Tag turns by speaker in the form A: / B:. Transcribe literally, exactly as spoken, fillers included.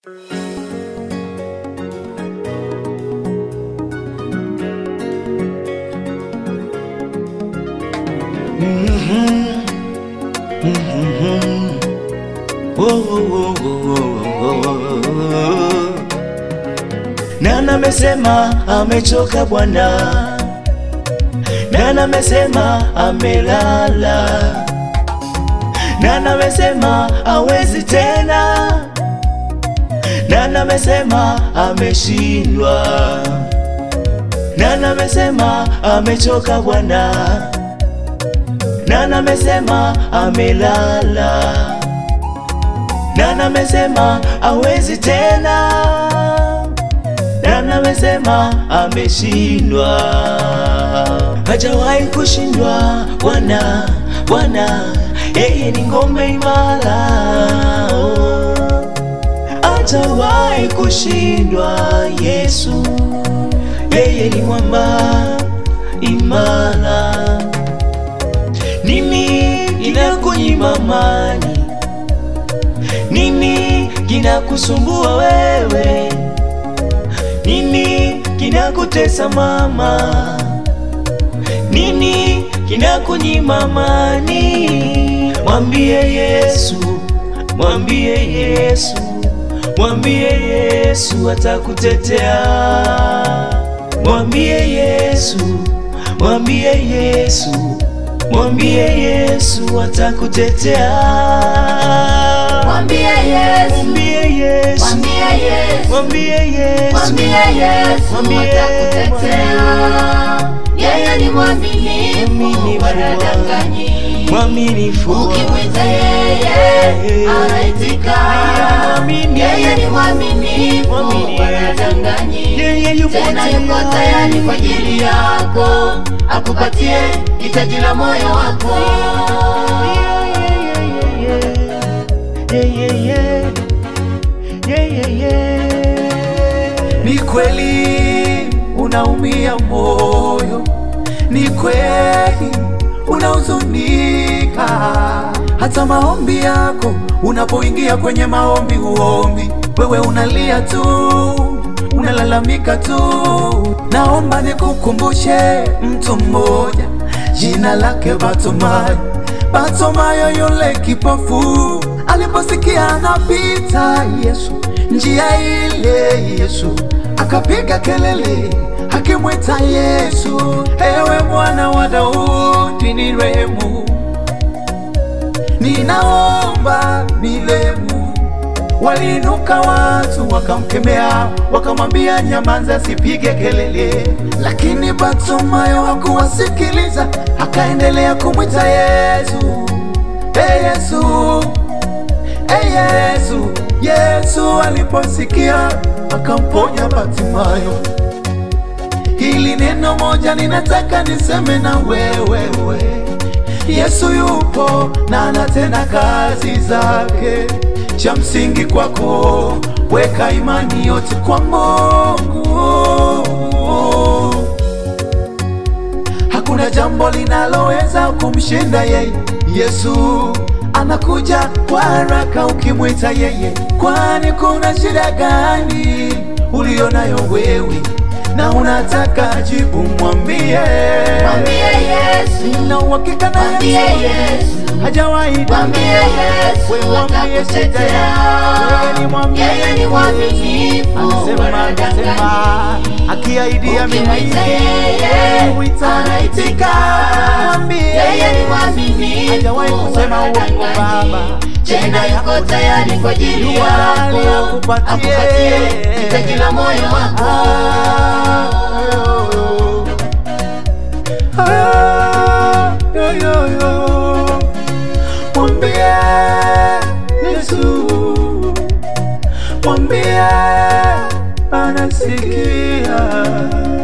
A: Mm-hmm. Mm-hmm. Oh, oh, oh, oh, oh. Nana amesema amechoka Bwana, Nana amesema amelala, Nana amesema hawezi tena, Nana amesema ameshindwa, Nana amesema amechoka Bwana, Nana amesema amelala, Nana amesema hawezi tena, Nana amesema ameshindwa. Hajawahi kushindwa Bwana, Bwana yeye ni ngome imara. Hajawahi kushindwa Yesu, yeye ni mwamba imara. Nini inakunyima amani? Nini kinakusumbua wewe? Nini kinakutesa mama? Nini kinakunyima amani? Mwambie Yesu, mwambie Yesu, mwambie Yesu atakutetea. Mwambie Yesu, mwambie Yesu, mwambie Yesu atakutetea.
B: Mwambie Yesu,
A: mwambie Yesu,
B: mwambie Yesu,
A: mwambie Yesu,
B: mwambie Yesu atakutetea. Yeye ni mwaminifu wala hadanganyi.
A: Mwaminifu,
B: ukimwita yeye anaitika. Yeye ni mwaminifu wala hadanganyi. Tena yuko tayari kwa ajili yako, akupatie hitaji la moyo wako.
C: Ni kweli unaumia moyo, ni kweli unahuzunika. Hata maombi yako unapoingia kwenye maombi huombi, wewe unalia tu, unalalamika tu. Naomba nikukumbushe mtu mmoja, jina lake Bartimayo. Bartimayo yule kipofu, aliposikia anapita Yesu njia ile, Yesu akapiga kelele akimwita Yesu, ewe mwana wa Daudi nirehemu, ninaomba nirehemu. Waliinuka watu wakamkemea, wakamwambia nyamaza, asipige kelele. Lakini Bartimayo hakuwasikiliza, akaendelea kumwita Yesu, hey Yesu, hey Yesu. Yesu aliposikia akamponya Bartimayo. Hili neno moja ninataka niseme na wewe, Yesu yupo na anatenda kazi zake. Cha msingi kwako, weka imani yote kwa Mungu. Hakuna jambo linaloweza kumshinda yeye. Yesu anakuja kwa haraka ukimwita yeye. Kwani kuna shida gani ulionayo wewe na unataka jibu? Mwambie,
B: mwambie Yesu,
C: na uhakika na
B: mwambie Yesu,
C: hajawahi.
B: mwambie Yesu atakutetea. Yeye ni mwaminifu wala hadanganyi.
C: Akiahidi
B: ukimwita yeye anaitika. Yeye ni mwaminifu
C: hajawahi kusema
B: wala
C: uongo Baba.
B: Tena yuko tayari kwa ajili yako, akupatie hitaji la moyo wako.
C: Mwambie Yesu, mwambie anasikia.